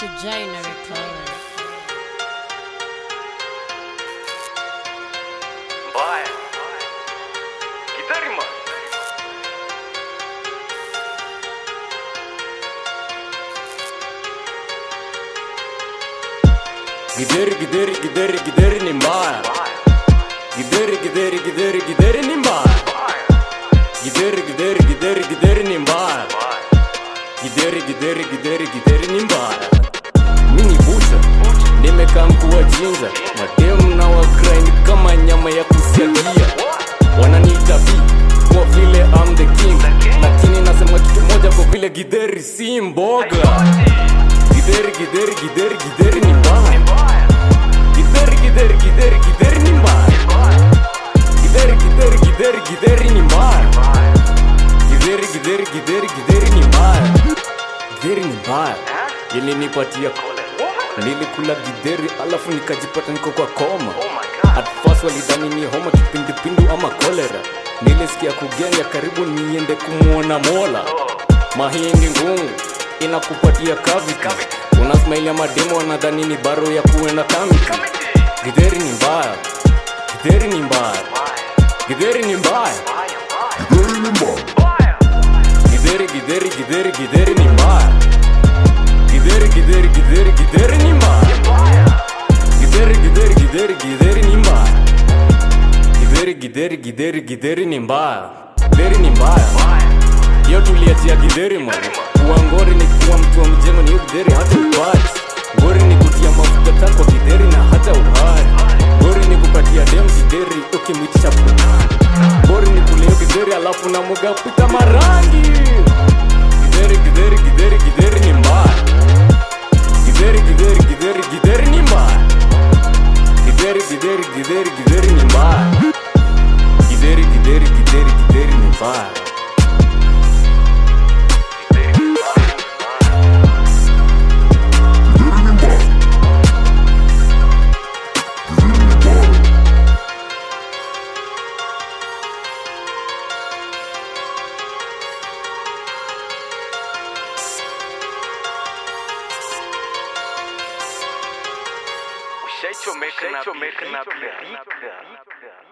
Shujaa Records. Mbaya, Githeri man. Githeri ni mbaya. Githeri ni mbaya. Githeri ni mbaya. Githeri ni mbaya. Mini bucha, nimekaa mkuwa jinja. Mademu na wa grind kama nyama ya kusiagia. Wananiita B, kwa vile I'm the king. Lakini nasema kitu moja kwa vile Githeri si mboga. Githeri ni mbaya. Githeri ni mbaya. Githeri ni mbaya. Githeri ni mbaya. Githeri ni mbaya. Ilinipatia nilikula Githeri alafu nikajipata niko kwa koma. At first walidhani ni homa, kipindupindu ama kolera. Nilisikia kugenya karibu niende kumuona Mola. Mahindi ngungu inakupatia cavity. Unasmaili ya mademo wanadhani ni baro ya kuenda kamiti. Githeri ni mbaya. Githeri ni mbaya. Githeri ni mbaya. Githeri ni mbaya. Githeri ni mbaya. Githeri ni mbaya. Githeri ni mbaya. Githeri ni mbaya. Githeri ni mbaya. Yo tuliachia Githeri man. Kuwa ngori ni kuwa mtu wa mjengo, ni Githeri hata upati. Ngori ni kutia mafuta tako Githeri na hata uhari. Ngori ni kupatia dem Githeri ukimwitisha puta. Ngori ni kuleo Githeri alafu na muga pita marangi. Githeri ni mbaya. Githeri ni mbaya. Githeri ni mbaya. Githeri ni mbaya. Ushaitwa make na